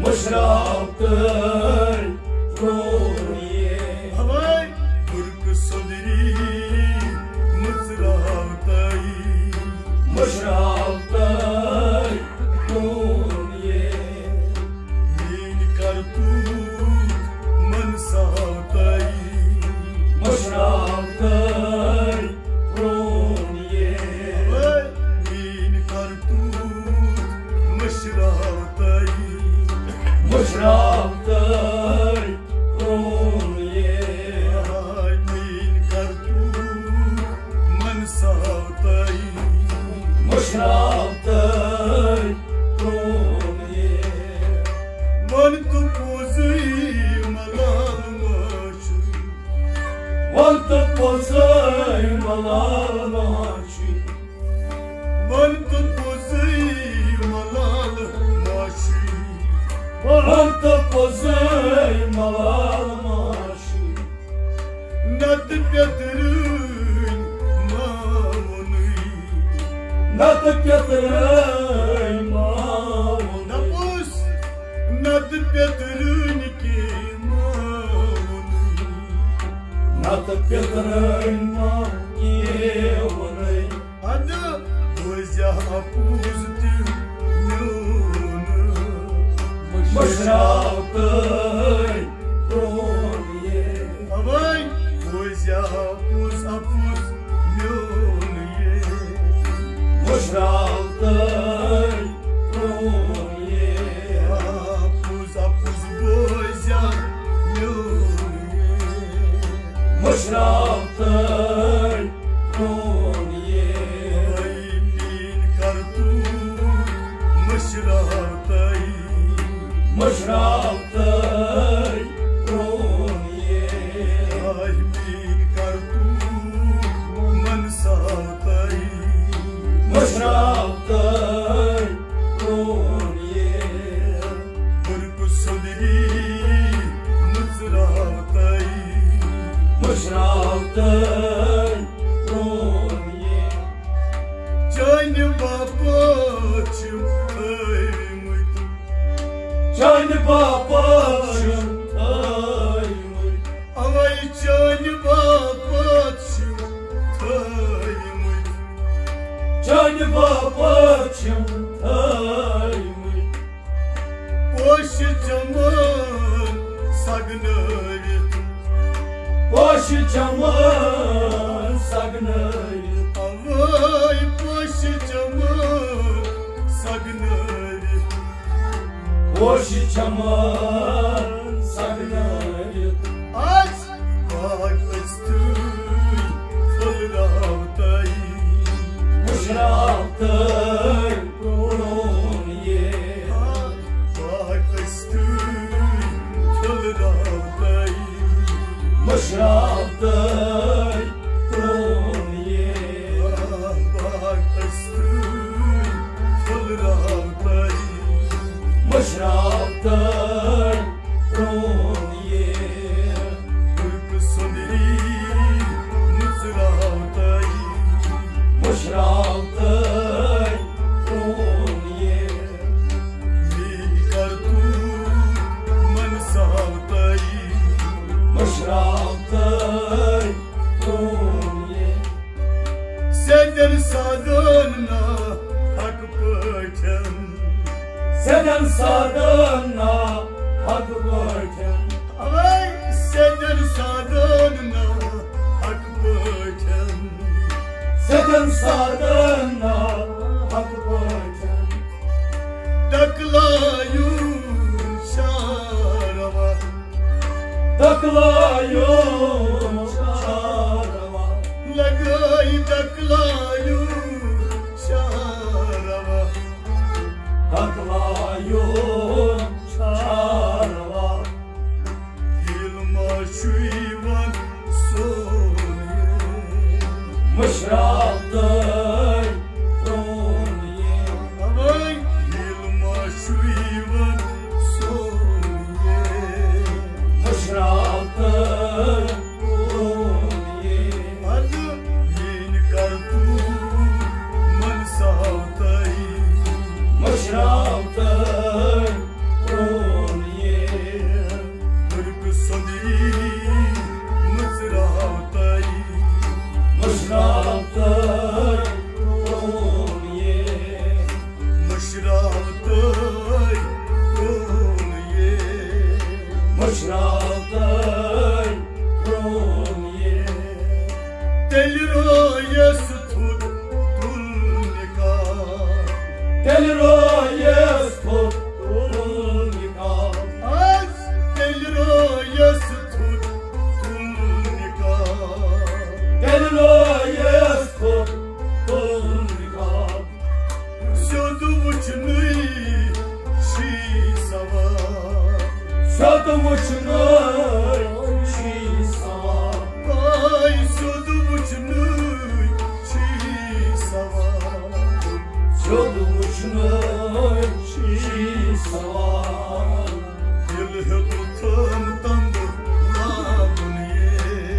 مشرقتي رونيه هواي برق صدري مزرعتي مشرقتي رونيه من كرتوت منساتي مشرقتي رونيه هواي من كرتوت مشرعتي مشرقتي رونيه هاي من كرتوت منساتي مشرقتي رونيه من تبوزي ملال ماشي وانت بوزي ملالماشي من تبوزي ملال ماشي وانت بوزي ملالماشي ندب يدرين ماموني ناتك يطري ماون نبوس ندب يدرين كي ماموني ناتك يطري ماون هذا وجه أبوزتي نونو مشرقتي رونيه هواي وجه أبوز نونو مشرقتي رونيه أبوز بوجه نونو مشرقتي رونيه هاي من كرتون مشرقتي مشرقتي رونيه هاي من كرتون منساتي مشرقتي رونيه برق صدري مزرعتي مشرقتي رونيه جان باباچم ايمت جان باباچم ايمت اوي جان باباچم ايمت جان باباچم ايمت boş zaman sagnari boş çaman sagnayı avay boş zaman sagnari boş çaman sagnayı aç bak üstüy fırlavtay مشرقتي رونيه bak üstüy fırlavtay مشرقتي رونيه bak üstüy fırlavtay مشرقتي رونيه Burq صدري مزرعتي مشرقتي رونيه من كرتون منساتي مشرقتي رونيه Senden sadana hak pöken Senden sadana hak varken Ay senden sadana hak pöken Senden sadana hak varken Daklayun şarava Taklayım çarama Lagay daklayun şarava Taklayım çarama Hilma şuyvan soye Mışraktay roniye Ay hilma şuyvan soye Mışraktay roniye Adı min kartun mansavtay Mışraktay Mashraftay Roniye Mashraftay Roniye Delroyes tut tulnika Delroyes tut tulnika Az delroyes tut tulnika Delroyes tut tulnika Söduvçnui shi sava Söduvçnui shi sava Ay söduvçnui shi sava Söduvçnui shi sava Dil hıtıtan tandı labuniye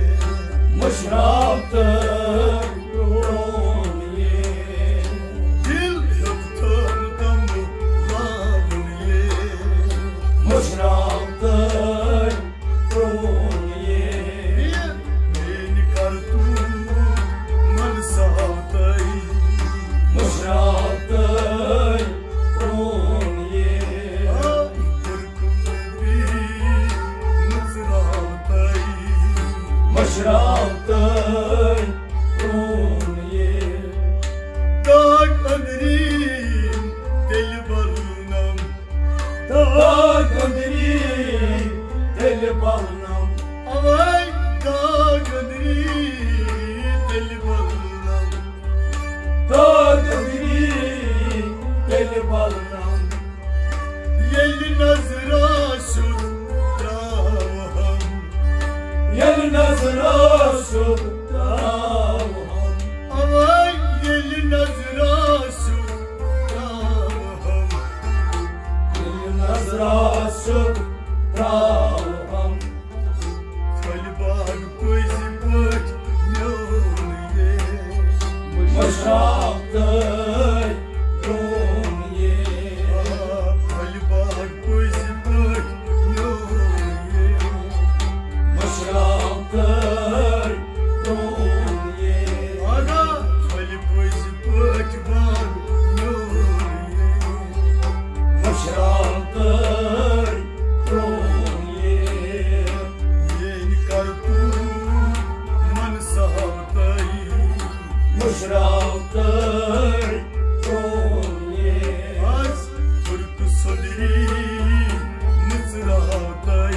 Mashraftay Roniye Dil hıtıtan tandı labuniye Mashraftay Roniye Beni kartu man sahtay Mashraftay Roniye Ay kırkımri nızrahtay Mashraftay Roniye Dağ kadrim deli balınam Dağ kadri deli balnam Ay dağ kadrim deli balınam Dağ kadri deli balnam Yeli nazra şut davaham Yel nazra şud davham Ay yeli nazra şut davaham Yel nazra şud davham Kalbag koyzi bak yolye Mashraftay Roniye Kalbag koyzi bak yolye Mashraftay Roniye Aga kalb koyzi bak bak yolye Mashraftay Roniye Yeni kartu man sahtay Mashraftay Roniye Az Türk sadri nizrahtay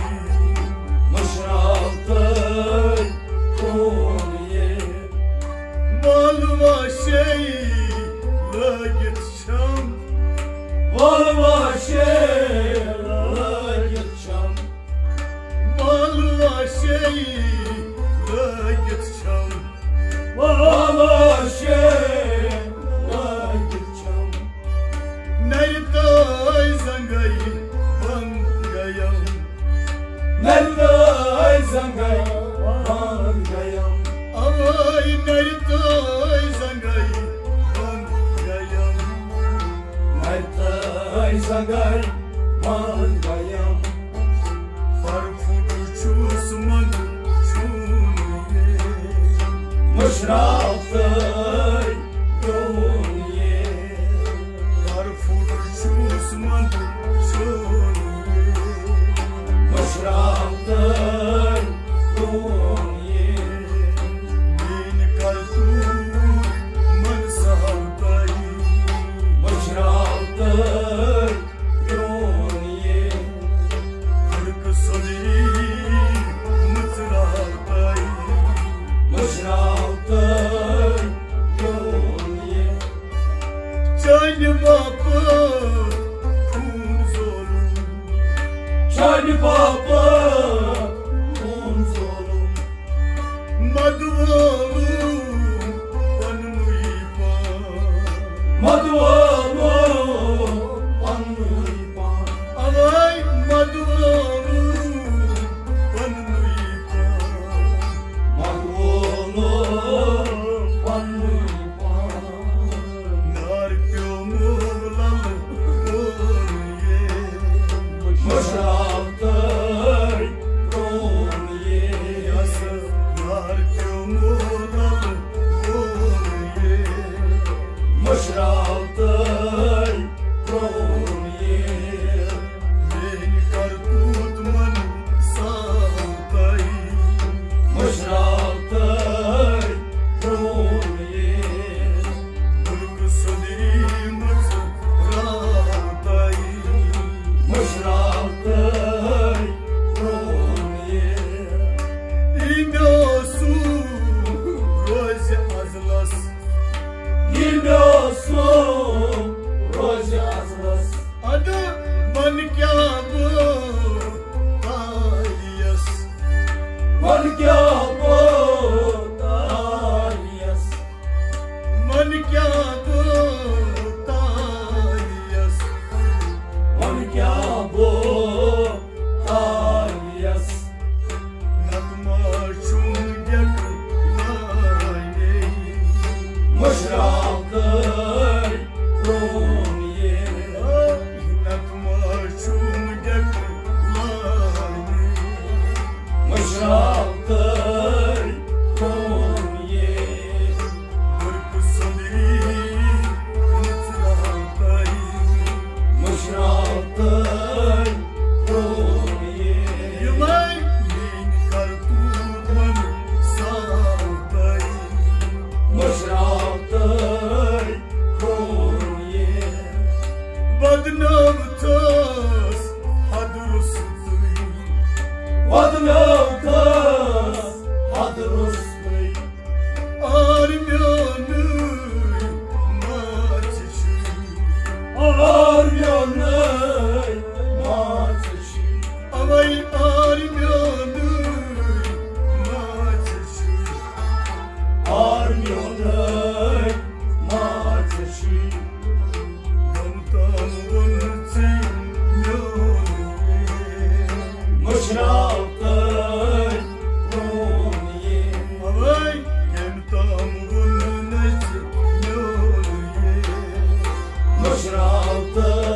Mashraftay Roniye Malva şey la yetşam Valva şela geçam Malva şey la yetşam Valva şela geçam Nerday zangay bangayam Nerede zangay vangayam Ay nerday zangay bangayam Nerede zangay vangayam Farfudu çusman çuniye Mashraftay Roniye Farfudu çusman çuniye Mashraftay Roniye Beni kartu man sahtay Mashraftay Roniye Türk sadri nizrahtay Mashraftay Roniye Atlas Adı Manikyabo Talias Manikyabo Talias Manikyabo Talias Manikyabo Talias Natma Şungyak Laine Muşraktır Rumye Natma Şungyak Laine Muşraktır Rumye Kırkı sadiri Nıtratay Muşraktır Rumye Yılay Min kartutman Sağday Muşraktır Rumye Badnav tas Hadrustuy Vadnavtas Hadrustay Armyanıy Maçışı Aryanay Maçışı Avay Armyanıy Maçışı Aryanay Maçışı Damtam vınçı Myanıy Muşraktır Rumye Avay Gemtam vınçı Myanıy Muşraktır